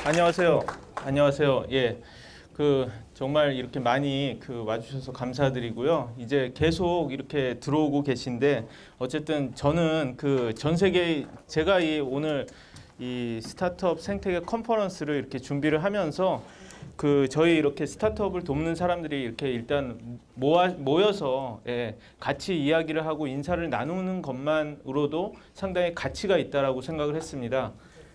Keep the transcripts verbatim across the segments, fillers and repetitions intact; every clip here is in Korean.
안녕하세요. 안녕하세요. 예. 그 정말 이렇게 많이 그 와주셔서 감사드리고요. 이제 계속 이렇게 들어오고 계신데 어쨌든 저는 그 전 세계 제가 이 오늘 이 스타트업 생태계 컨퍼런스를 이렇게 준비를 하면서 그 저희 이렇게 스타트업을 돕는 사람들이 이렇게 일단 모아, 모여서 예, 같이 이야기를 하고 인사를 나누는 것만으로도 상당히 가치가 있다라고 생각을 했습니다.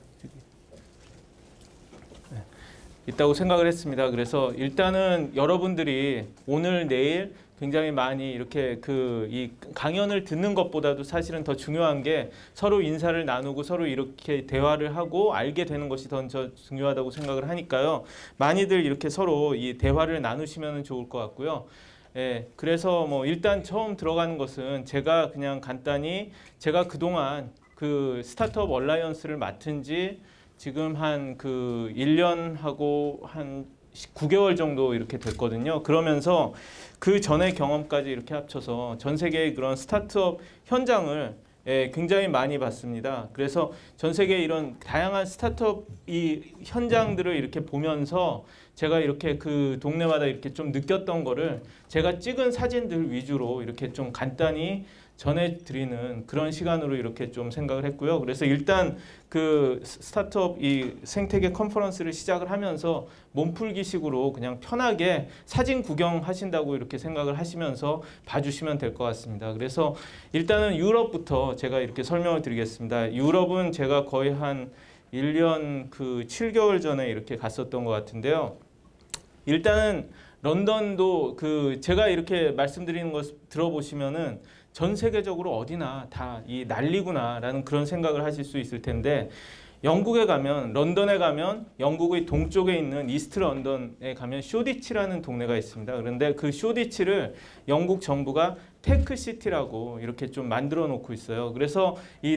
있다고 생각을 했습니다. 그래서 일단은 여러분들이 오늘 내일 굉장히 많이 이렇게 그 이 강연을 듣는 것보다도 사실은 더 중요한 게 서로 인사를 나누고 서로 이렇게 대화를 하고 알게 되는 것이 더 중요하다고 생각을 하니까요. 많이들 이렇게 서로 이 대화를 나누시면 좋을 것 같고요. 예, 그래서 뭐 일단 처음 들어가는 것은 제가 그냥 간단히 제가 그동안 그 스타트업 얼라이언스를 맡은 지 지금 한 그 일 년하고 한 구 개월 정도 이렇게 됐거든요. 그러면서 그 전의 경험까지 이렇게 합쳐서 전 세계의 그런 스타트업 현장을 예, 굉장히 많이 봤습니다. 그래서 전 세계 이런 다양한 스타트업 이 현장들을 이렇게 보면서 제가 이렇게 그 동네마다 이렇게 좀 느꼈던 거를 제가 찍은 사진들 위주로 이렇게 좀 간단히 전해드리는 그런 시간으로 이렇게 좀 생각을 했고요. 그래서 일단 그 스타트업 이 생태계 컨퍼런스를 시작을 하면서 몸풀기식으로 그냥 편하게 사진 구경하신다고 이렇게 생각을 하시면서 봐주시면 될 것 같습니다. 그래서 일단은 유럽부터 제가 이렇게 설명을 드리겠습니다. 유럽은 제가 거의 한 일 년 그 칠 개월 전에 이렇게 갔었던 것 같은데요. 일단은 런던도 그 제가 이렇게 말씀드리는 것 들어보시면은 전 세계적으로 어디나 다 이 난리구나라는 그런 생각을 하실 수 있을 텐데 영국에 가면 런던에 가면 영국의 동쪽에 있는 이스트 런던에 가면 쇼디치라는 동네가 있습니다. 그런데 그 쇼디치를 영국 정부가 테크시티라고 이렇게 좀 만들어 놓고 있어요. 그래서 이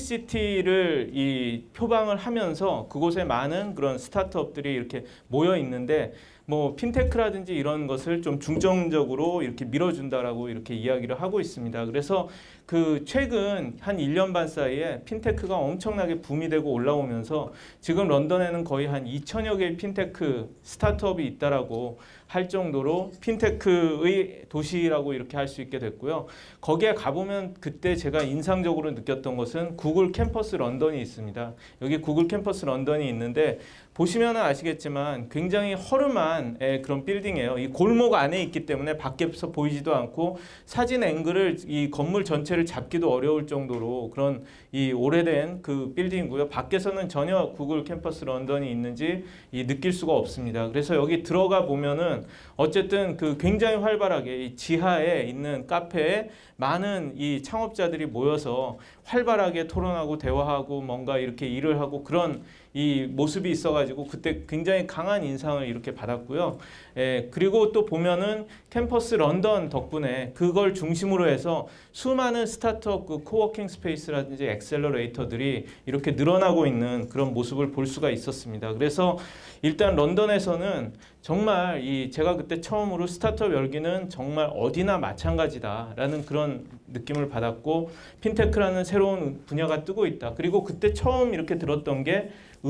테크시티를 이 표방을 하면서 그곳에 많은 그런 스타트업들이 이렇게 모여 있는데 뭐 핀테크라든지 이런 것을 좀 중점적으로 이렇게 밀어준다라고 이렇게 이야기를 하고 있습니다. 그래서 그 최근 한 일 년 반 사이에 핀테크가 엄청나게 붐이 되고 올라오면서 지금 런던에는 거의 한 이천여 개의 핀테크 스타트업이 있다라고 할 정도로 핀테크의 도시라고 이렇게 할 수 있게 됐고요. 거기에 가보면 그때 제가 인상적으로 느꼈던 것은 구글 캠퍼스 런던이 있습니다. 여기 구글 캠퍼스 런던이 있는데 보시면 아시겠지만 굉장히 허름한 그런 빌딩이에요. 이 골목 안에 있기 때문에 밖에서 보이지도 않고 사진 앵글을 이 건물 전체를 잡기도 어려울 정도로 그런 이 오래된 그 빌딩이고요. 밖에서는 전혀 구글 캠퍼스 런던이 있는지 이 느낄 수가 없습니다. 그래서 여기 들어가 보면은 어쨌든 그 굉장히 활발하게 이 지하에 있는 카페에 많은 이 창업자들이 모여서 활발하게 토론하고 대화하고 뭔가 이렇게 일을 하고 그런 이 모습이 있어가지고 그때 굉장히 강한 인상을 이렇게 받았고요. 예, 그리고 또 보면은 캠퍼스 런던 덕분에 그걸 중심으로 해서 수많은 스타트업 그 코워킹 스페이스라든지 엑셀러레이터들이 이렇게 늘어나고 있는 그런 모습을 볼 수가 있었습니다. 그래서 일단 런던에서는 정말 이 제가 그때 처음으로 스타트업 열기는 정말 어디나 마찬가지다라는 그런 느낌을 받았고 핀테크라는 새로운 분야가 뜨고 있다. 그리고 그때 처음 이렇게 들었던 게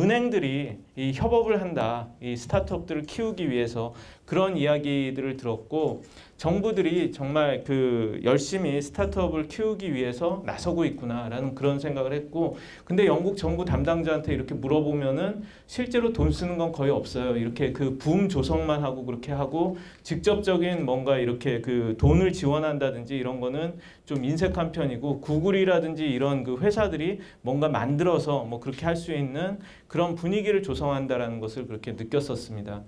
은행들이 이 협업을 한다. 이 스타트업들을 키우기 위해서 그런 이야기들을 들었고 정부들이 정말 그 열심히 스타트업을 키우기 위해서 나서고 있구나라는 그런 생각을 했고 근데 영국 정부 담당자한테 이렇게 물어보면은 실제로 돈 쓰는 건 거의 없어요. 이렇게 그 붐 조성만 하고 그렇게 하고 직접적인 뭔가 이렇게 그 돈을 지원한다든지 이런 거는 좀 인색한 편이고 구글이라든지 이런 그 회사들이 뭔가 만들어서 뭐 그렇게 할 수 있는 그런 분위기를 조성한다라는 것을 그렇게 느꼈었습니다.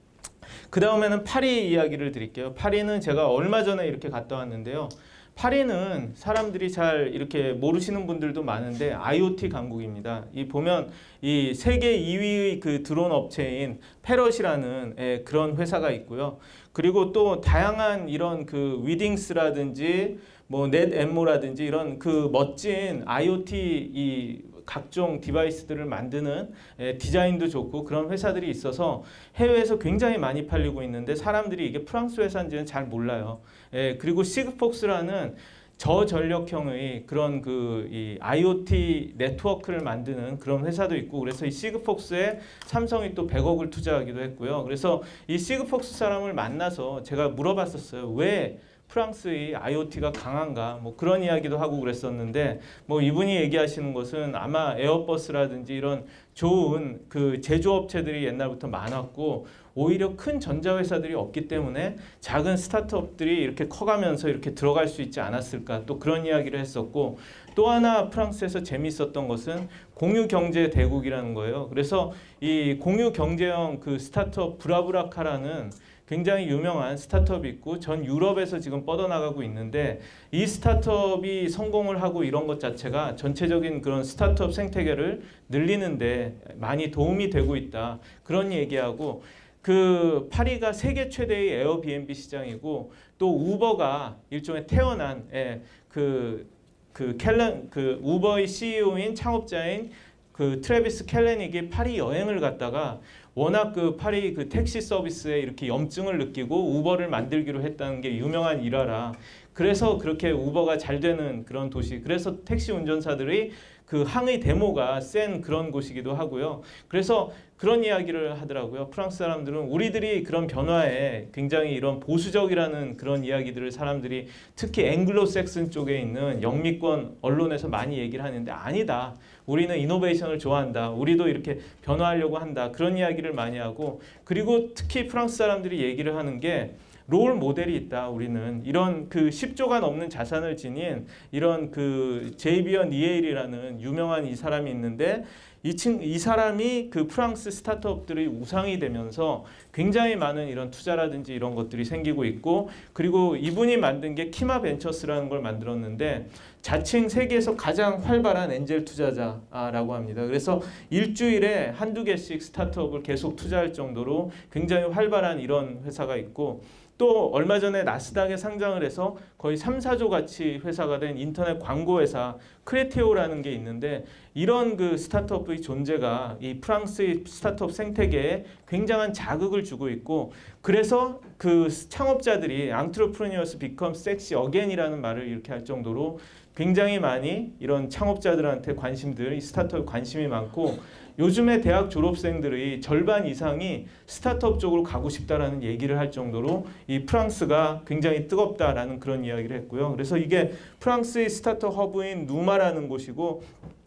그 다음에는 파리 이야기를 드릴게요. 파리는 제가 얼마 전에 이렇게 갔다 왔는데요. 파리는 사람들이 잘 이렇게 모르시는 분들도 많은데 아이오티 강국입니다. 이 보면 이 세계 이 위의 그 드론 업체인 페럿이라는 예, 그런 회사가 있고요. 그리고 또 다양한 이런 그 위딩스라든지 뭐 넷엠모라든지 이런 그 멋진 아이오티 이 각종 디바이스들을 만드는 예, 디자인도 좋고 그런 회사들이 있어서 해외에서 굉장히 많이 팔리고 있는데 사람들이 이게 프랑스 회사인지는 잘 몰라요. 예, 그리고 시그폭스라는 저전력형의 그런 그 이 아이오티 네트워크를 만드는 그런 회사도 있고, 그래서 이 시그폭스에 삼성이 또 백억을 투자하기도 했고요. 그래서 이 시그폭스 사람을 만나서 제가 물어봤었어요. 왜 프랑스의 아이오티가 강한가, 뭐 그런 이야기도 하고 그랬었는데, 뭐 이분이 얘기하시는 것은 아마 에어버스라든지 이런 좋은 그 제조업체들이 옛날부터 많았고, 오히려 큰 전자회사들이 없기 때문에 작은 스타트업들이 이렇게 커가면서 이렇게 들어갈 수 있지 않았을까, 또 그런 이야기를 했었고, 또 하나 프랑스에서 재미있었던 것은 공유경제 대국이라는 거예요. 그래서 이 공유경제형 그 스타트업 브라브라카라는 굉장히 유명한 스타트업이 있고 전 유럽에서 지금 뻗어나가고 있는데, 이 스타트업이 성공을 하고 이런 것 자체가 전체적인 그런 스타트업 생태계를 늘리는데 많이 도움이 되고 있다, 그런 얘기하고, 그 파리가 세계 최대의 에어비앤비 시장이고 또 우버가 일종의 태어난 예, 그, 그 켈런 그 우버의 씨이오인 창업자인 그 트래비스 켈레닉이 파리 여행을 갔다가 워낙 그 파리 그 택시 서비스에 이렇게 염증을 느끼고 우버를 만들기로 했다는 게 유명한 일화라. 그래서 그렇게 우버가 잘 되는 그런 도시, 그래서 택시 운전사들의 그 항의 데모가 센 그런 곳이기도 하고요. 그래서 그런 이야기를 하더라고요. 프랑스 사람들은 우리들이 그런 변화에 굉장히 이런 보수적이라는 그런 이야기들을 사람들이 특히 앵글로색슨 쪽에 있는 영미권 언론에서 많이 얘기를 하는데, 아니다, 우리는 이노베이션을 좋아한다, 우리도 이렇게 변화하려고 한다, 그런 이야기를 많이 하고, 그리고 특히 프랑스 사람들이 얘기를 하는 게 롤 모델이 있다. 우리는 이런 그 십조가 넘는 자산을 지닌 이런 그 제이비언 니에일이라는 유명한 이 사람이 있는데, 이, 친, 이 사람이 그 프랑스 스타트업들의 우상이 되면서 굉장히 많은 이런 투자라든지 이런 것들이 생기고 있고, 그리고 이분이 만든 게 키마 벤처스라는 걸 만들었는데 자칭 세계에서 가장 활발한 엔젤 투자자라고 합니다. 그래서 일주일에 한두 개씩 스타트업을 계속 투자할 정도로 굉장히 활발한 이런 회사가 있고, 또 얼마 전에 나스닥에 상장을 해서 거의 삼, 사조 가치 회사가 된 인터넷 광고 회사 크레테오라는 게 있는데, 이런 그 스타트업의 존재가 이 프랑스의 스타트업 생태계에 굉장한 자극을 주고 있고, 그래서 그 창업자들이 entrepreneurs become sexy again이라는 말을 이렇게 할 정도로 굉장히 많이 이런 창업자들한테 관심들, 이 스타트업 관심이 많고, 요즘에 대학 졸업생들의 절반 이상이 스타트업 쪽으로 가고 싶다라는 얘기를 할 정도로 이 프랑스가 굉장히 뜨겁다라는 그런 이야기를 했고요. 그래서 이게 프랑스의 스타트업 허브인 누마라는 곳이고,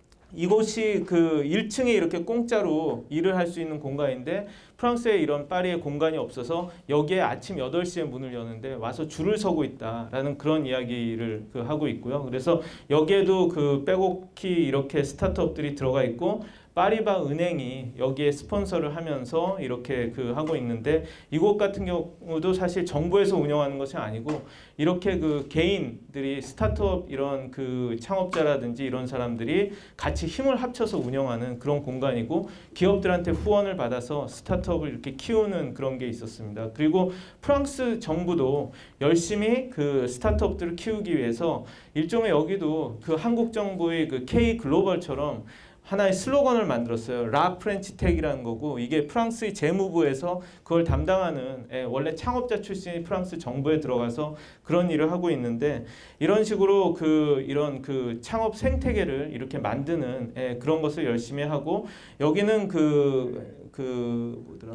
이곳이 그 일 층에 이렇게 공짜로 일을 할 수 있는 공간인데, 프랑스에 이런 파리에 공간이 없어서 여기에 아침 여덟 시에 문을 여는데 와서 줄을 서고 있다라는 그런 이야기를 그 하고 있고요. 그래서 여기에도 그 빼곡히 이렇게 스타트업들이 들어가 있고, 파리바 은행이 여기에 스폰서를 하면서 이렇게 그 하고 있는데, 이곳 같은 경우도 사실 정부에서 운영하는 것이 아니고 이렇게 그 개인들이 스타트업 이런 그 창업자라든지 이런 사람들이 같이 힘을 합쳐서 운영하는 그런 공간이고, 기업들한테 후원을 받아서 스타트업을 이렇게 키우는 그런 게 있었습니다. 그리고 프랑스 정부도 열심히 그 스타트업들을 키우기 위해서 일종의 여기도 그 한국 정부의 그 K 글로벌처럼 하나의 슬로건을 만들었어요. 라 프렌치텍이라는 거고, 이게 프랑스의 재무부에서 그걸 담당하는 예, 원래 창업자 출신이 프랑스 정부에 들어가서 그런 일을 하고 있는데, 이런 식으로 그 이런 그 창업 생태계를 이렇게 만드는 예, 그런 것을 열심히 하고, 여기는 그, 그 뭐더라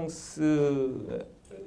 프랑스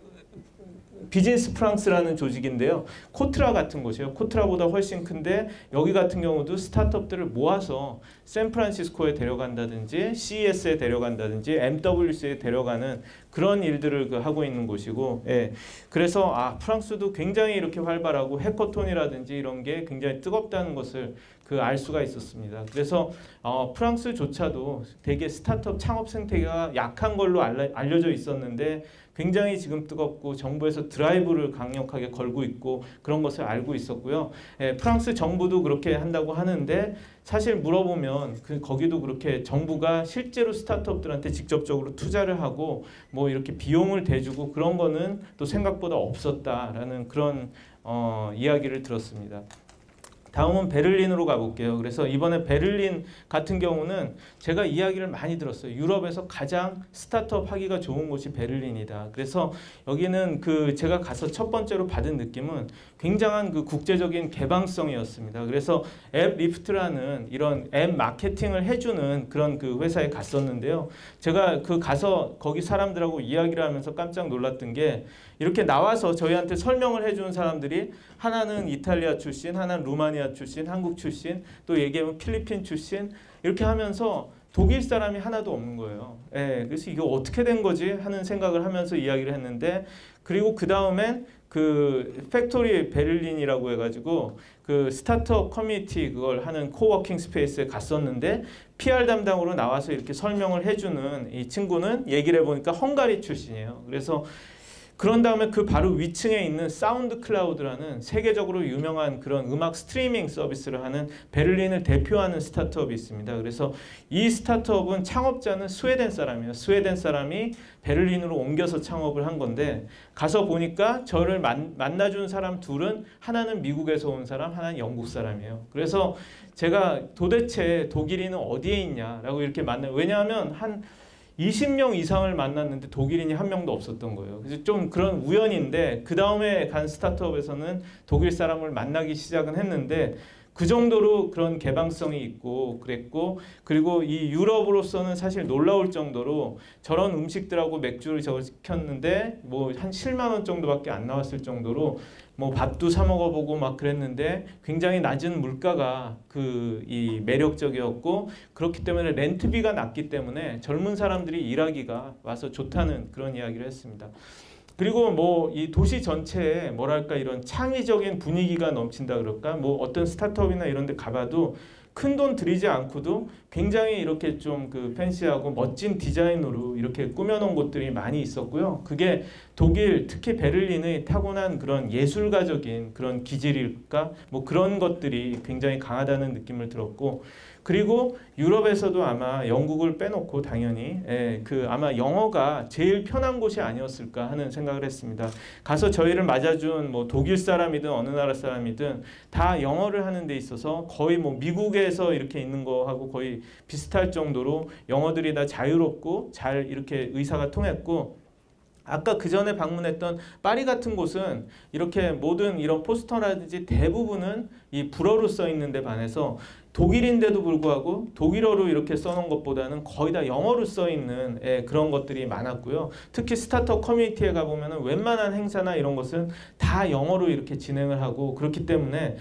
비즈니스 프랑스라는 조직인데요. 코트라 같은 곳이에요. 코트라보다 훨씬 큰데, 여기 같은 경우도 스타트업들을 모아서 샌프란시스코에 데려간다든지 씨이에스에 데려간다든지 엠더블유씨에 데려가는 그런 일들을 그 하고 있는 곳이고, 예. 그래서 아, 프랑스도 굉장히 이렇게 활발하고 해커톤이라든지 이런 게 굉장히 뜨겁다는 것을 그 알 수가 있었습니다. 그래서 어, 프랑스조차도 되게 스타트업 창업 생태계가 약한 걸로 알려, 알려져 있었는데 굉장히 지금 뜨겁고 정부에서 드라이브를 강력하게 걸고 있고 그런 것을 알고 있었고요. 예, 프랑스 정부도 그렇게 한다고 하는데, 사실 물어보면 그 거기도 그렇게 정부가 실제로 스타트업들한테 직접적으로 투자를 하고 뭐 이렇게 비용을 대주고 그런 거는 또 생각보다 없었다라는 그런 어, 이야기를 들었습니다. 다음은 베를린으로 가볼게요. 그래서 이번에 베를린 같은 경우는 제가 이야기를 많이 들었어요. 유럽에서 가장 스타트업 하기가 좋은 곳이 베를린이다. 그래서 여기는 그 제가 가서 첫 번째로 받은 느낌은 굉장한 그 국제적인 개방성이었습니다. 그래서 앱 리프트라는 이런 앱 마케팅을 해주는 그런 그 회사에 갔었는데요. 제가 그 가서 거기 사람들하고 이야기를 하면서 깜짝 놀랐던 게 이렇게 나와서 저희한테 설명을 해주는 사람들이 하나는 이탈리아 출신, 하나는 루마니아 출신, 한국 출신, 또 얘기하면 필리핀 출신 이렇게 하면서 독일 사람이 하나도 없는 거예요. 예, 그래서 이게 어떻게 된 거지 하는 생각을 하면서 이야기를 했는데 그리고 그 다음엔 그 팩토리 베를린이라고 해가지고 그 스타트업 커뮤니티 그걸 하는 코워킹 스페이스에 갔었는데 피알 담당으로 나와서 이렇게 설명을 해주는 이 친구는 얘기를 해보니까 헝가리 출신이에요. 그래서 그런 다음에 그 바로 위층에 있는 사운드 클라우드라는 세계적으로 유명한 그런 음악 스트리밍 서비스를 하는 베를린을 대표하는 스타트업이 있습니다. 그래서 이 스타트업은 창업자는 스웨덴 사람이에요. 스웨덴 사람이 베를린으로 옮겨서 창업을 한 건데 가서 보니까 저를 만, 만나준 사람 둘은 하나는 미국에서 온 사람, 하나는 영국 사람이에요. 그래서 제가 도대체 독일인은 어디에 있냐라고 이렇게 만나요. 왜냐하면 한 이십 명 이상을 만났는데 독일인이 한 명도 없었던 거예요. 그래서 좀 그런 우연인데 그 다음에 간 스타트업에서는 독일 사람을 만나기 시작은 했는데 그 정도로 그런 개방성이 있고 그랬고 그리고 이 유럽으로서는 사실 놀라울 정도로 저런 음식들하고 맥주를 저걸 시켰는데 뭐 한 칠만 원 정도밖에 안 나왔을 정도로 뭐 밥도 사 먹어보고 막 그랬는데 굉장히 낮은 물가가 그 이 매력적이었고 그렇기 때문에 렌트비가 낮기 때문에 젊은 사람들이 일하기가 와서 좋다는 그런 이야기를 했습니다. 그리고 뭐 이 도시 전체에 뭐랄까 이런 창의적인 분위기가 넘친다 그럴까 뭐 어떤 스타트업이나 이런 데 가봐도 큰 돈 들이지 않고도 굉장히 이렇게 좀 그 팬시하고 멋진 디자인으로 이렇게 꾸며놓은 곳들이 많이 있었고요. 그게 독일 특히 베를린의 타고난 그런 예술가적인 그런 기질일까 뭐 그런 것들이 굉장히 강하다는 느낌을 들었고 그리고 유럽에서도 아마 영국을 빼놓고 당연히 예, 그 아마 영어가 제일 편한 곳이 아니었을까 하는 생각을 했습니다. 가서 저희를 맞아준 뭐 독일 사람이든 어느 나라 사람이든 다 영어를 하는 데 있어서 거의 뭐 미국에서 이렇게 있는 거하고 거의 비슷할 정도로 영어들이 다 자유롭고 잘 이렇게 의사가 통했고 아까 그 전에 방문했던 파리 같은 곳은 이렇게 모든 이런 포스터라든지 대부분은 이 불어로 써 있는데 반해서 독일인데도 불구하고 독일어로 이렇게 써놓은 것보다는 거의 다 영어로 써 있는 예, 그런 것들이 많았고요. 특히 스타트업 커뮤니티에 가보면 웬만한 행사나 이런 것은 다 영어로 이렇게 진행을 하고 그렇기 때문에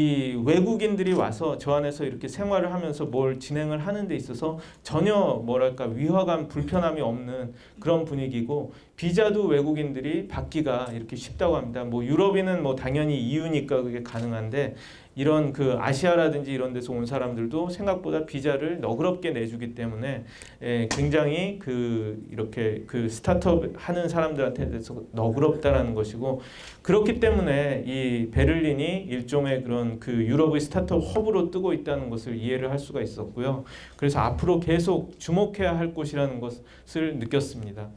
이 외국인들이 와서 저 안에서 이렇게 생활을 하면서 뭘 진행을 하는 데 있어서 전혀 뭐랄까 위화감, 불편함이 없는 그런 분위기고 비자도 외국인들이 받기가 이렇게 쉽다고 합니다. 뭐 유럽인은 뭐 당연히 이유니까 그게 가능한데 이런 그 아시아라든지 이런 데서 온 사람들도 생각보다 비자를 너그럽게 내주기 때문에 예, 굉장히 그 이렇게 그 스타트업 하는 사람들한테 대해서 너그럽다라는 것이고 그렇기 때문에 이 베를린이 일종의 그런 그 유럽의 스타트업 허브로 뜨고 있다는 것을 이해를 할 수가 있었고요. 그래서 앞으로 계속 주목해야 할 곳이라는 것을 느꼈습니다.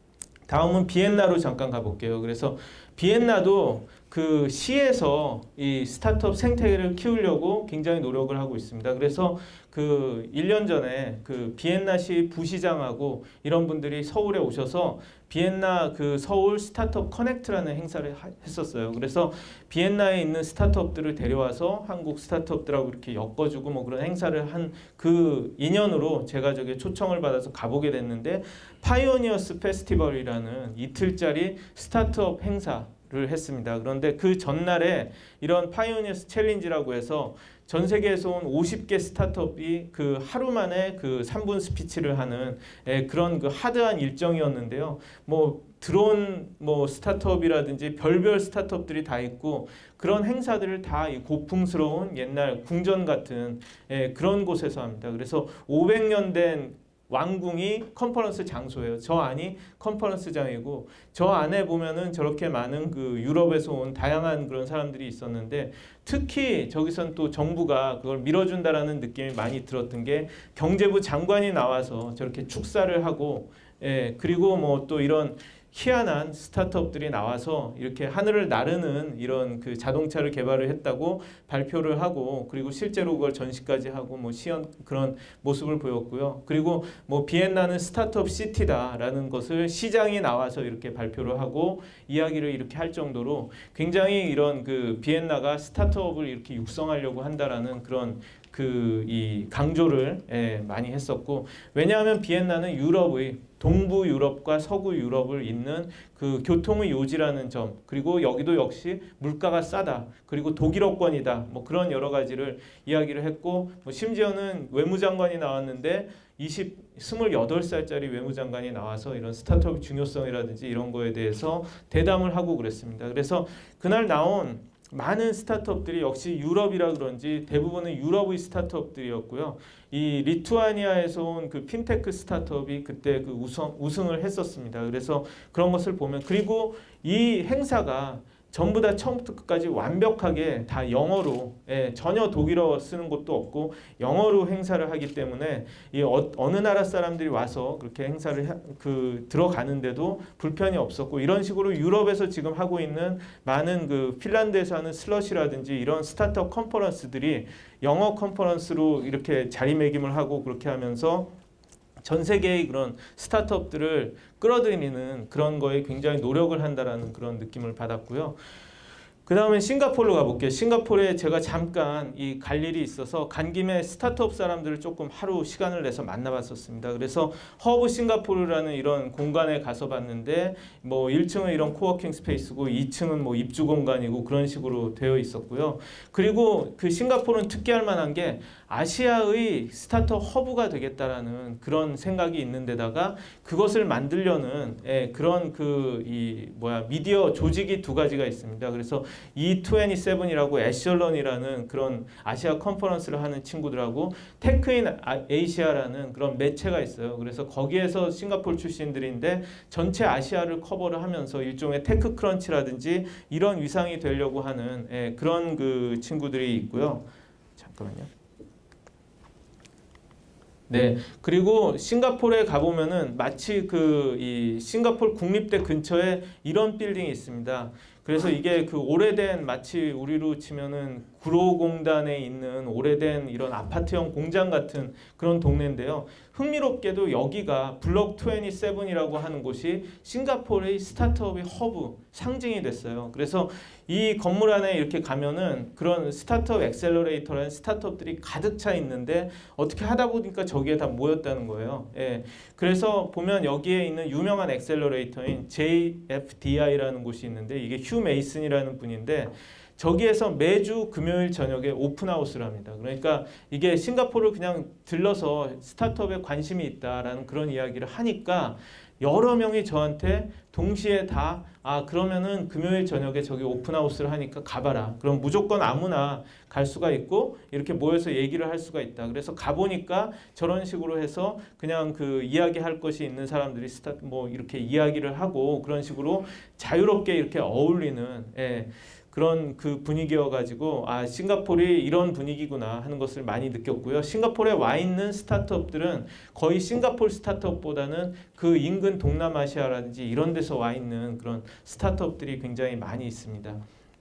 다음은 비엔나로 잠깐 가볼게요. 그래서 비엔나도 그 시에서 이 스타트업 생태계를 키우려고 굉장히 노력을 하고 있습니다. 그래서 그 일 년 전에 그 비엔나시 부시장하고 이런 분들이 서울에 오셔서 비엔나 그 서울 스타트업 커넥트라는 행사를 하, 했었어요. 그래서 비엔나에 있는 스타트업들을 데려와서 한국 스타트업들하고 이렇게 엮어주고 뭐 그런 행사를 한 그 인연으로 제가 저기 초청을 받아서 가보게 됐는데 파이오니어스 페스티벌이라는 이틀짜리 스타트업 행사 를 했습니다. 그런데 그 전날에 이런 파이오니어스 챌린지라고 해서 전 세계에서 온 오십 개 스타트업이 그 하루 만에 그 삼 분 스피치를 하는 예, 그런 그 하드한 일정이었는데요. 뭐 드론 뭐 스타트업이라든지 별별 스타트업들이 다 있고 그런 행사들을 다 이 고풍스러운 옛날 궁전 같은 예, 그런 곳에서 합니다. 그래서 오백 년 된 왕궁이 컨퍼런스 장소예요. 저 안이 컨퍼런스장이고 저 안에 보면은 저렇게 많은 그 유럽에서 온 다양한 그런 사람들이 있었는데 특히 저기선 또 정부가 그걸 밀어준다라는 느낌이 많이 들었던 게 경제부 장관이 나와서 저렇게 축사를 하고 예, 그리고 뭐 또 이런 희한한 스타트업들이 나와서 이렇게 하늘을 나르는 이런 그 자동차를 개발을 했다고 발표를 하고, 그리고 실제로 그걸 전시까지 하고 뭐 시연 그런 모습을 보였고요. 그리고 뭐 비엔나는 스타트업 시티다라는 것을 시장이 나와서 이렇게 발표를 하고 이야기를 이렇게 할 정도로 굉장히 이런 그 비엔나가 스타트업을 이렇게 육성하려고 한다라는 그런 그 이 강조를 예, 많이 했었고, 왜냐하면 비엔나는 유럽의 동부 유럽과 서구 유럽을 잇는 그 교통의 요지라는 점, 그리고 여기도 역시 물가가 싸다, 그리고 독일어권이다, 뭐 그런 여러 가지를 이야기를 했고, 뭐 심지어는 외무장관이 나왔는데 이십, 스물여덟 살짜리 외무장관이 나와서 이런 스타트업의 중요성이라든지 이런 거에 대해서 대담을 하고 그랬습니다. 그래서 그날 나온 많은 스타트업들이 역시 유럽이라 그런지 대부분은 유럽의 스타트업들이었고요. 이 리투아니아에서 온 그 핀테크 스타트업이 그때 그 우승, 우승을 했었습니다. 그래서 그런 것을 보면, 그리고 이 행사가 전부 다 처음부터 끝까지 완벽하게 다 영어로, 예, 전혀 독일어 쓰는 것도 없고 영어로 행사를 하기 때문에 이 어, 어느 나라 사람들이 와서 그렇게 행사를 하, 그 들어가는데도 불편이 없었고, 이런 식으로 유럽에서 지금 하고 있는 많은 그 핀란드에서 하는 슬러시라든지 이런 스타트업 컨퍼런스들이 영어 컨퍼런스로 이렇게 자리매김을 하고, 그렇게 하면서 전 세계의 그런 스타트업들을 끌어들이는 그런 거에 굉장히 노력을 한다라는 그런 느낌을 받았고요. 그 다음에 싱가포르로 가볼게요. 싱가포르에 제가 잠깐 이 갈 일이 있어서 간 김에 스타트업 사람들을 조금 하루 시간을 내서 만나봤었습니다. 그래서 허브 싱가포르라는 이런 공간에 가서 봤는데, 뭐 일 층은 이런 코워킹 스페이스고 이 층은 뭐 입주 공간이고 그런 식으로 되어 있었고요. 그리고 그 싱가포르는 특이할 만한 게 아시아의 스타트업 허브가 되겠다라는 그런 생각이 있는 데다가 그것을 만들려는, 예, 그런 그 이 뭐야 미디어 조직이 두 가지가 있습니다. 그래서 이 이십칠이라고 애셜런이라는 그런 아시아 컨퍼런스를 하는 친구들하고 테크인 아시아라는 그런 매체가 있어요. 그래서 거기에서 싱가포르 출신들인데 전체 아시아를 커버를 하면서 일종의 테크 크런치라든지 이런 위상이 되려고 하는, 예, 그런 그 친구들이 있고요. 잠깐만요. 네, 그리고 싱가포르에 가보면은 마치 그 이 싱가포르 국립대 근처에 이런 빌딩이 있습니다. 그래서 이게 그 오래된, 마치 우리로 치면은 구로공단에 있는 오래된 이런 아파트형 공장 같은 그런 동네인데요. 흥미롭게도 여기가 블록 이십칠이라고 하는 곳이 싱가포르의 스타트업의 허브, 상징이 됐어요. 그래서 이 건물 안에 이렇게 가면은 그런 스타트업 엑셀러레이터라는 스타트업들이 가득 차 있는데 어떻게 하다 보니까 저기에 다 모였다는 거예요. 예. 그래서 보면 여기에 있는 유명한 엑셀러레이터인 제이에프디아이라는 곳이 있는데, 이게 휴 메이슨이라는 분인데 저기에서 매주 금요일 저녁에 오픈하우스를 합니다. 그러니까 이게 싱가포르를 그냥 들러서 스타트업에 관심이 있다라는 그런 이야기를 하니까 여러 명이 저한테 동시에 다, 아 그러면은 금요일 저녁에 저기 오픈하우스를 하니까 가봐라. 그럼 무조건 아무나 갈 수가 있고 이렇게 모여서 얘기를 할 수가 있다. 그래서 가보니까 저런 식으로 해서 그냥 그 이야기할 것이 있는 사람들이 스타 뭐 이렇게 이야기를 하고 그런 식으로 자유롭게 이렇게 어울리는, 예, 그런 그 분위기여가지고 아 싱가포르이 이런 분위기구나 하는 것을 많이 느꼈고요. 싱가포르에 와 있는 스타트업들은 거의 싱가포르 스타트업보다는 그 인근 동남아시아라든지 이런 데서 와 있는 그런 스타트업들이 굉장히 많이 있습니다.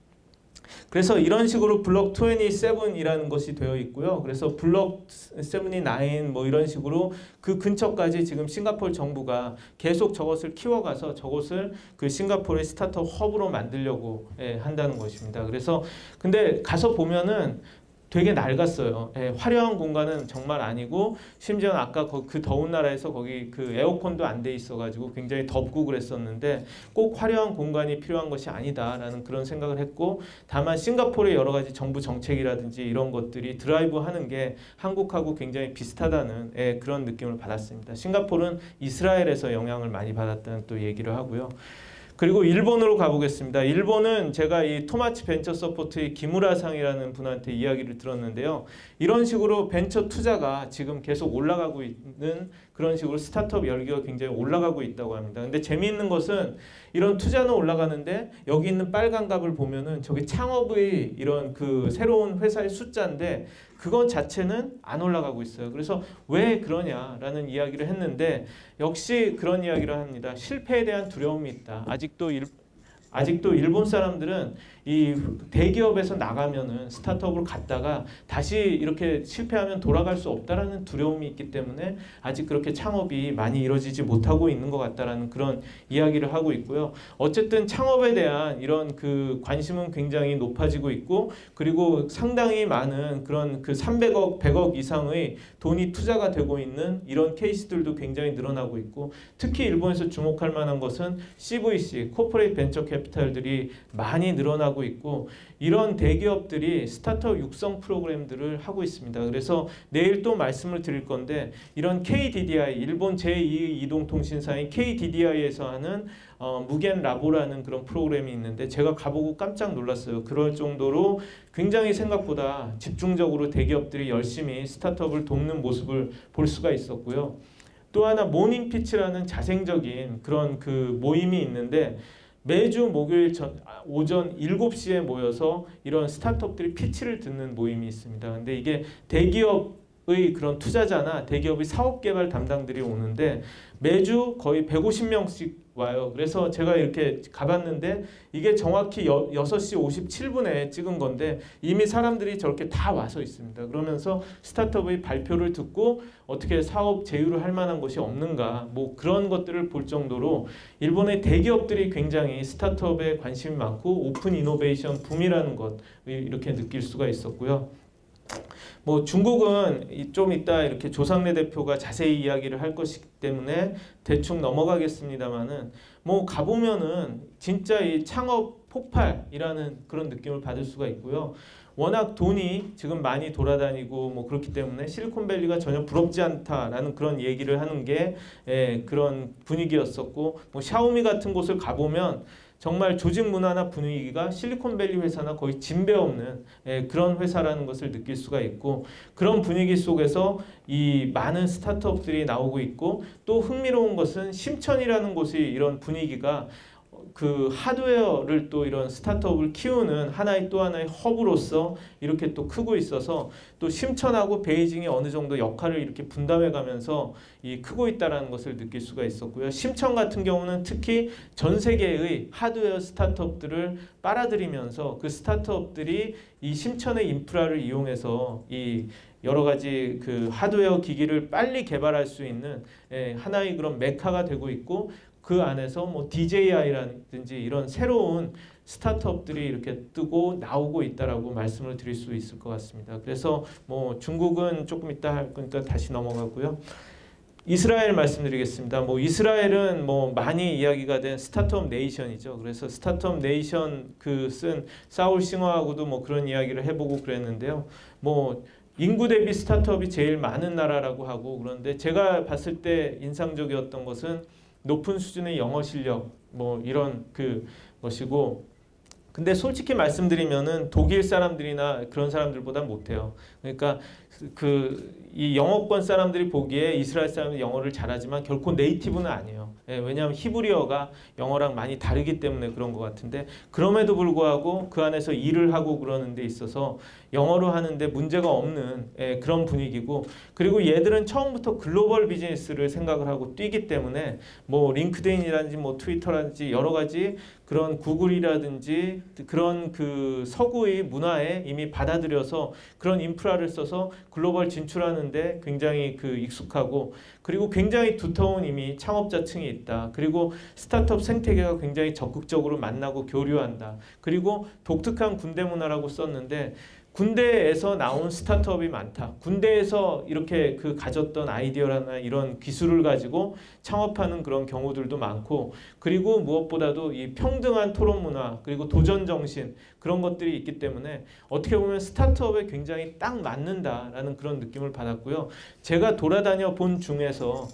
그래서 이런 식으로 블록 이십칠이라는 것이 되어 있고요. 그래서 블록 칠십구 뭐 이런 식으로 그 근처까지 지금 싱가포르 정부가 계속 저것을 키워가서 저것을 그 싱가포르의 스타트업 허브로 만들려고, 예, 한다는 것입니다. 그래서 근데 가서 보면은 되게 낡았어요. 예, 화려한 공간은 정말 아니고, 심지어는 아까 그 더운 나라에서 거기 그 에어컨도 안 돼 있어가지고 굉장히 덥고 그랬었는데 꼭 화려한 공간이 필요한 것이 아니다라는 그런 생각을 했고, 다만 싱가포르의 여러 가지 정부 정책이라든지 이런 것들이 드라이브 하는 게 한국하고 굉장히 비슷하다는, 예, 그런 느낌을 받았습니다. 싱가포르는 이스라엘에서 영향을 많이 받았다는 또 얘기를 하고요. 그리고 일본으로 가보겠습니다. 일본은 제가 이 토마치 벤처 서포트의 기무라상이라는 분한테 이야기를 들었는데요. 이런 식으로 벤처 투자가 지금 계속 올라가고 있는 그런 식으로 스타트업 열기가 굉장히 올라가고 있다고 합니다. 근데 재미있는 것은 이런 투자는 올라가는데 여기 있는 빨간 값을 보면은 저게 창업의 이런 그 새로운 회사의 숫자인데 그건 자체는 안 올라가고 있어요. 그래서 왜 그러냐라는 이야기를 했는데 역시 그런 이야기를 합니다. 실패에 대한 두려움이 있다. 아직도 일, 아직도 일본 사람들은 이 대기업에서 나가면은 스타트업으로 갔다가 다시 이렇게 실패하면 돌아갈 수 없다라는 두려움이 있기 때문에 아직 그렇게 창업이 많이 이루어지지 못하고 있는 것 같다라는 그런 이야기를 하고 있고요. 어쨌든 창업에 대한 이런 그 관심은 굉장히 높아지고 있고 그리고 상당히 많은 그런 그 삼백억, 백억 이상의 돈이 투자가 되고 있는 이런 케이스들도 굉장히 늘어나고 있고 특히 일본에서 주목할 만한 것은 씨브이씨, 코퍼레이트 벤처 캐피탈들이 많이 늘어나고 있고 이런 대기업들이 스타트업 육성 프로그램들을 하고 있습니다. 그래서 내일 또 말씀을 드릴 건데 이런 케이디디아이, 일본 제이 이동통신사인 케이디디아이에서 하는 어, 무겐 라보라는 그런 프로그램이 있는데 제가 가보고 깜짝 놀랐어요. 그럴 정도로 굉장히 생각보다 집중적으로 대기업들이 열심히 스타트업을 돕는 모습을 볼 수가 있었고요. 또 하나 모닝 피치라는 자생적인 그런 그 모임이 있는데 매주 목요일 전, 오전 일곱 시에 모여서 이런 스타트업들이 피치를 듣는 모임이 있습니다. 근데 이게 대기업의 그런 투자자나 대기업의 사업 개발 담당들이 오는데 매주 거의 백오십 명씩 와요. 그래서 제가 이렇게 가봤는데 이게 정확히 여, 여섯 시 오십칠 분에 찍은 건데 이미 사람들이 저렇게 다 와서 있습니다. 그러면서 스타트업의 발표를 듣고 어떻게 사업 제휴를 할 만한 것이 없는가 뭐 그런 것들을 볼 정도로 일본의 대기업들이 굉장히 스타트업에 관심이 많고 오픈 이노베이션 붐이라는 것 이렇게 느낄 수가 있었고요. 뭐 중국은 좀 이따 이렇게 조상래 대표가 자세히 이야기를 할 것이기 때문에 대충 넘어가겠습니다만은 뭐 가보면은 진짜 이 창업 폭발이라는 그런 느낌을 받을 수가 있고요. 워낙 돈이 지금 많이 돌아다니고 뭐 그렇기 때문에 실리콘밸리가 전혀 부럽지 않다라는 그런 얘기를 하는 게 예, 그런 분위기였었고 뭐 샤오미 같은 곳을 가보면 정말 조직 문화나 분위기가 실리콘밸리 회사나 거의 진배 없는 예, 그런 회사라는 것을 느낄 수가 있고 그런 분위기 속에서 이 많은 스타트업들이 나오고 있고 또 흥미로운 것은 심천이라는 곳이 이런 분위기가 그 하드웨어를 또 이런 스타트업을 키우는 하나의 또 하나의 허브로서 이렇게 또 크고 있어서 또 심천하고 베이징이 어느 정도 역할을 이렇게 분담해 가면서 이 크고 있다라는 것을 느낄 수가 있었고요. 심천 같은 경우는 특히 전 세계의 하드웨어 스타트업들을 빨아들이면서 그 스타트업들이 이 심천의 인프라를 이용해서 이 여러 가지 그 하드웨어 기기를 빨리 개발할 수 있는 예, 하나의 그런 메카가 되고 있고 그 안에서 뭐 디제이아이라든지 이런 새로운 스타트업들이 이렇게 뜨고 나오고 있다라고 말씀을 드릴 수 있을 것 같습니다. 그래서 뭐 중국은 조금 이따 할 거니까 다시 넘어가고요. 이스라엘 말씀드리겠습니다. 뭐 이스라엘은 뭐 많이 이야기가 된 스타트업 네이션이죠. 그래서 스타트업 네이션 그 쓴 사울 싱어하고도 뭐 그런 이야기를 해보고 그랬는데요. 뭐 인구 대비 스타트업이 제일 많은 나라라고 하고 그런데 제가 봤을 때 인상적이었던 것은 높은 수준의 영어 실력 뭐 이런 그 것이고 근데 솔직히 말씀드리면은 독일 사람들이나 그런 사람들보다 못해요. 그러니까 그 이 영어권 사람들이 보기에 이스라엘 사람이 영어를 잘하지만 결코 네이티브는 아니에요. 예, 왜냐하면 히브리어가 영어랑 많이 다르기 때문에 그런 것 같은데 그럼에도 불구하고 그 안에서 일을 하고 그러는 데 있어서 영어로 하는데 문제가 없는 예, 그런 분위기고 그리고 얘들은 처음부터 글로벌 비즈니스를 생각을 하고 뛰기 때문에 뭐 링크드인이라든지 뭐 트위터라든지 여러 가지 그런 구글이라든지 그런 그 서구의 문화에 이미 받아들여서 그런 인프라를 써서 글로벌 진출하는데 굉장히 그 익숙하고 그리고 굉장히 두터운 이미 창업자층이 있다. 그리고 스타트업 생태계가 굉장히 적극적으로 만나고 교류한다. 그리고 독특한 군대 문화라고 썼는데 군대에서 나온 스타트업이 많다. 군대에서 이렇게 그 가졌던 아이디어나 이런 기술을 가지고 창업하는 그런 경우들도 많고 그리고 무엇보다도 이 평등한 토론 문화 그리고 도전 정신 그런 것들이 있기 때문에 어떻게 보면 스타트업에 굉장히 딱 맞는다라는 그런 느낌을 받았고요. 제가 돌아다녀 본 중에서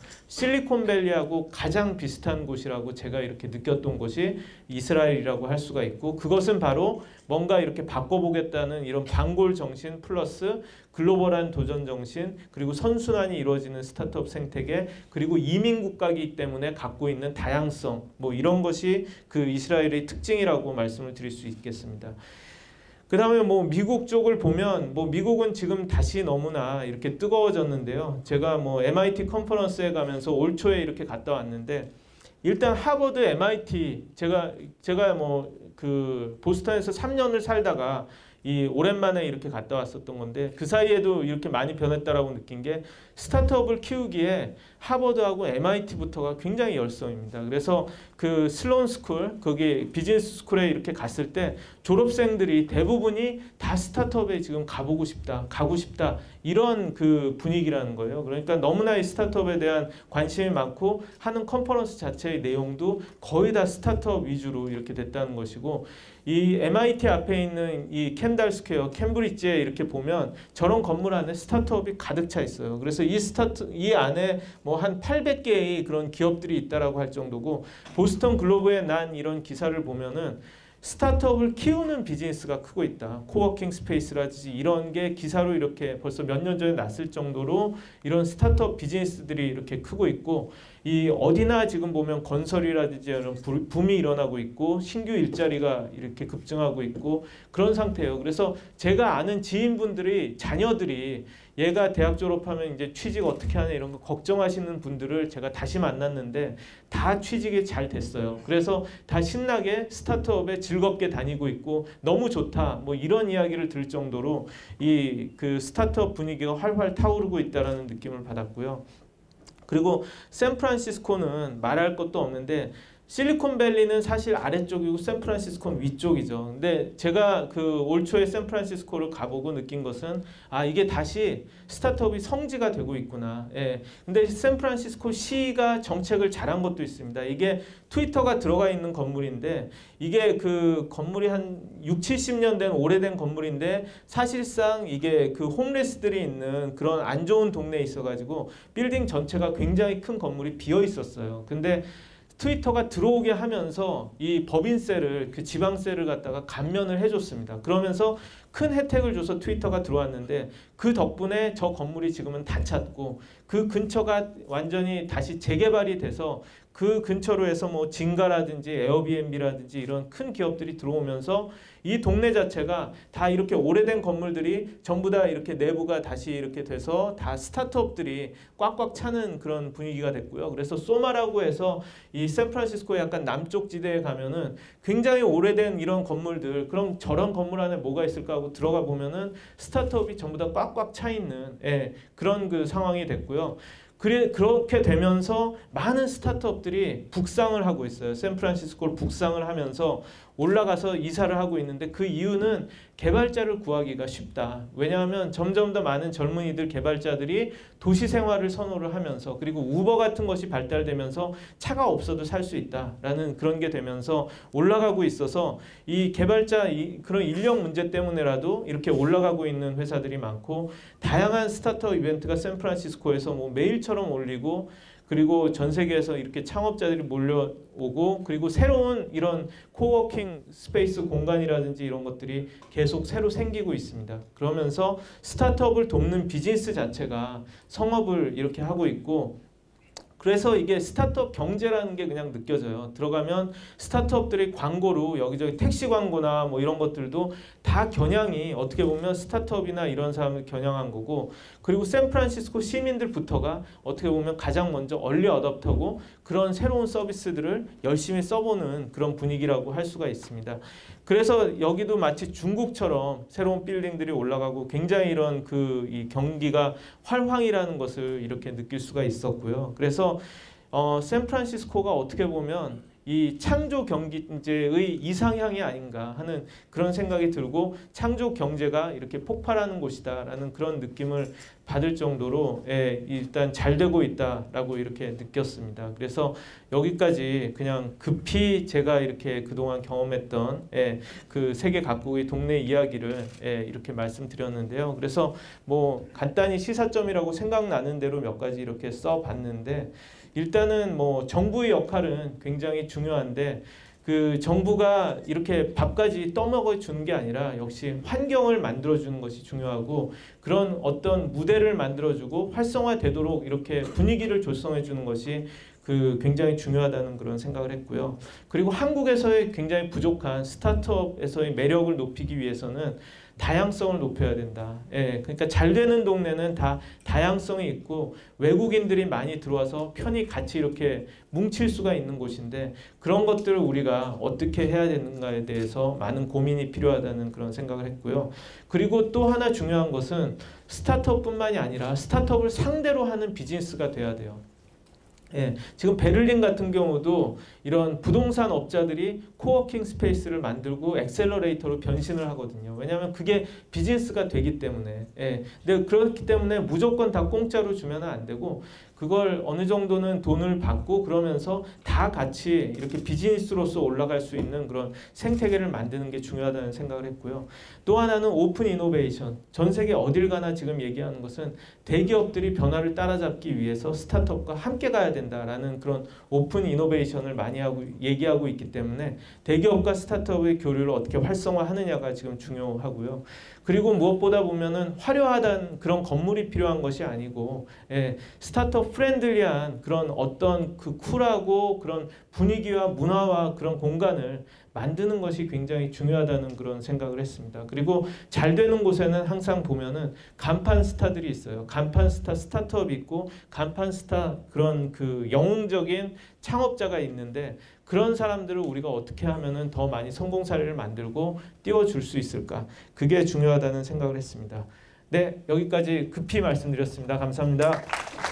실리콘밸리하고 가장 비슷한 곳이라고 제가 이렇게 느꼈던 곳이 이스라엘이라고 할 수가 있고 그것은 바로 뭔가 이렇게 바꿔보겠다는 이런 반골 정신 플러스 글로벌한 도전 정신 그리고 선순환이 이루어지는 스타트업 생태계 그리고 이민 국가이기 때문에 갖고 있는 다양성 뭐 이런 것이 그 이스라엘의 특징이라고 말씀을 드릴 수 있겠습니다. 그 다음에 뭐 미국 쪽을 보면 뭐 미국은 지금 다시 너무나 이렇게 뜨거워졌는데요. 제가 뭐 엠아이티 컨퍼런스에 가면서 올 초에 이렇게 갔다 왔는데 일단 하버드, 엠아이티 제가 제가 뭐 그 보스턴에서 삼 년을 살다가 이 오랜만에 이렇게 갔다 왔었던 건데 그 사이에도 이렇게 많이 변했다라고 느낀 게 스타트업을 키우기에 하버드하고 엠아이티부터가 굉장히 열성입니다. 그래서 그 슬론 스쿨 거기 비즈니스 스쿨에 이렇게 갔을 때 졸업생들이 대부분이 다 스타트업에 지금 가보고 싶다, 가고 싶다 이런 그 분위기라는 거예요. 그러니까 너무나 이 스타트업에 대한 관심이 많고 하는 컨퍼런스 자체의 내용도 거의 다 스타트업 위주로 이렇게 됐다는 것이고 이 엠아이티 앞에 있는 이 켄달 스퀘어, 캠브리지에 이렇게 보면 저런 건물 안에 스타트업이 가득 차 있어요. 그래서 이 스타트 이 안에 뭐 한 팔백 개의 그런 기업들이 있다라고 할 정도고 보스턴 글로브에 난 이런 기사를 보면은 스타트업을 키우는 비즈니스가 크고 있다. 코워킹 스페이스라든지 이런 게 기사로 이렇게 벌써 몇 년 전에 났을 정도로 이런 스타트업 비즈니스들이 이렇게 크고 있고 이 어디나 지금 보면 건설이라든지 이런 붐이 일어나고 있고 신규 일자리가 이렇게 급증하고 있고 그런 상태예요. 그래서 제가 아는 지인분들이 자녀들이 얘가 대학 졸업하면 이제 취직 어떻게 하냐 이런 거 걱정하시는 분들을 제가 다시 만났는데 다 취직이 잘 됐어요. 그래서 다 신나게 스타트업에 즐겁게 다니고 있고 너무 좋다 뭐 이런 이야기를 들을 정도로 이 그 스타트업 분위기가 활활 타오르고 있다라는 느낌을 받았고요. 그리고 샌프란시스코는 말할 것도 없는데 실리콘밸리는 사실 아래쪽이고 샌프란시스코는 위쪽이죠. 근데 제가 그 올 초에 샌프란시스코를 가보고 느낀 것은 아 이게 다시 스타트업이 성지가 되고 있구나. 예. 근데 샌프란시스코 시가 정책을 잘한 것도 있습니다. 이게 트위터가 들어가 있는 건물인데 이게 그 건물이 한 육칠십 년 된 오래된 건물인데 사실상 이게 그 홈레스들이 있는 그런 안 좋은 동네에 있어가지고 빌딩 전체가 굉장히 큰 건물이 비어 있었어요. 근데 트위터가 들어오게 하면서 이 법인세를 그 지방세를 갖다가 감면을 해줬습니다. 그러면서 큰 혜택을 줘서 트위터가 들어왔는데 그 덕분에 저 건물이 지금은 다 찼고 그 근처가 완전히 다시 재개발이 돼서 그 근처로 해서 뭐 진가라든지 에어비앤비라든지 이런 큰 기업들이 들어오면서 이 동네 자체가 다 이렇게 오래된 건물들이 전부 다 이렇게 내부가 다시 이렇게 돼서 다 스타트업들이 꽉꽉 차는 그런 분위기가 됐고요. 그래서 소마라고 해서 이 샌프란시스코의 약간 남쪽 지대에 가면은 굉장히 오래된 이런 건물들 그럼 저런 건물 안에 뭐가 있을까 하고 들어가 보면은 스타트업이 전부 다 꽉꽉 차 있는 예, 그런 그 상황이 됐고요. 그래, 그렇게 되면서 많은 스타트업들이 북상을 하고 있어요. 샌프란시스코를 북상을 하면서 올라가서 이사를 하고 있는데 그 이유는 개발자를 구하기가 쉽다. 왜냐하면 점점 더 많은 젊은이들 개발자들이 도시 생활을 선호를 하면서 그리고 우버 같은 것이 발달되면서 차가 없어도 살 수 있다라는 그런 게 되면서 올라가고 있어서 이 개발자 이, 그런 인력 문제 때문에라도 이렇게 올라가고 있는 회사들이 많고 다양한 스타트업 이벤트가 샌프란시스코에서 뭐 매일처럼 올리고 그리고 전 세계에서 이렇게 창업자들이 몰려오고 그리고 새로운 이런 코워킹 스페이스 공간이라든지 이런 것들이 계속 새로 생기고 있습니다. 그러면서 스타트업을 돕는 비즈니스 자체가 성업을 이렇게 하고 있고 그래서 이게 스타트업 경제라는 게 그냥 느껴져요. 들어가면 스타트업들이 광고로 여기저기 택시 광고나 뭐 이런 것들도 다 겨냥이 어떻게 보면 스타트업이나 이런 사람을 겨냥한 거고 그리고 샌프란시스코 시민들부터가 어떻게 보면 가장 먼저 얼리 어댑터고 그런 새로운 서비스들을 열심히 써보는 그런 분위기라고 할 수가 있습니다. 그래서 여기도 마치 중국처럼 새로운 빌딩들이 올라가고 굉장히 이런 그 이 경기가 활황이라는 것을 이렇게 느낄 수가 있었고요. 그래서 어, 샌프란시스코가 어떻게 보면 이 창조 경제의 이상향이 아닌가 하는 그런 생각이 들고 창조 경제가 이렇게 폭발하는 곳이다라는 그런 느낌을 받을 정도로 예, 일단 잘 되고 있다라고 이렇게 느꼈습니다. 그래서 여기까지 그냥 급히 제가 이렇게 그동안 경험했던 예, 그 세계 각국의 동네 이야기를 예, 이렇게 말씀드렸는데요. 그래서 뭐 간단히 시사점이라고 생각나는 대로 몇 가지 이렇게 써봤는데 일단은 뭐 정부의 역할은 굉장히 중요한데 그 정부가 이렇게 밥까지 떠먹여 주는 게 아니라 역시 환경을 만들어 주는 것이 중요하고 그런 어떤 무대를 만들어 주고 활성화되도록 이렇게 분위기를 조성해 주는 것이 그 굉장히 중요하다는 그런 생각을 했고요. 그리고 한국에서의 굉장히 부족한 스타트업에서의 매력을 높이기 위해서는 다양성을 높여야 된다. 예, 그러니까 잘 되는 동네는 다 다양성이 있고 외국인들이 많이 들어와서 편히 같이 이렇게 뭉칠 수가 있는 곳인데 그런 것들을 우리가 어떻게 해야 되는가에 대해서 많은 고민이 필요하다는 그런 생각을 했고요. 그리고 또 하나 중요한 것은 스타트업뿐만이 아니라 스타트업을 상대로 하는 비즈니스가 돼야 돼요. 예, 지금 베를린 같은 경우도 이런 부동산 업자들이 코워킹 스페이스를 만들고 엑셀러레이터로 변신을 하거든요. 왜냐하면 그게 비즈니스가 되기 때문에. 예, 근데 그렇기 때문에 무조건 다 공짜로 주면 안 되고 그걸 어느 정도는 돈을 받고 그러면서 다 같이 이렇게 비즈니스로서 올라갈 수 있는 그런 생태계를 만드는 게 중요하다는 생각을 했고요. 또 하나는 오픈 이노베이션. 전 세계 어딜 가나 지금 얘기하는 것은 대기업들이 변화를 따라잡기 위해서 스타트업과 함께 가야 된다라는 그런 오픈 이노베이션을 많이 하고 얘기하고 있기 때문에 대기업과 스타트업의 교류를 어떻게 활성화하느냐가 지금 중요하고요. 그리고 무엇보다 보면은 화려하다는 그런 건물이 필요한 것이 아니고 예, 스타트업 프렌들리한 그런 어떤 그 쿨하고 그런 분위기와 문화와 그런 공간을 만드는 것이 굉장히 중요하다는 그런 생각을 했습니다. 그리고 잘 되는 곳에는 항상 보면은 간판 스타들이 있어요. 간판 스타 스타트업이 있고 간판 스타 그런 그 영웅적인 창업자가 있는데 그런 사람들을 우리가 어떻게 하면은 더 많이 성공 사례를 만들고 띄워줄 수 있을까? 그게 중요하다는 생각을 했습니다. 네, 여기까지 급히 말씀드렸습니다. 감사합니다.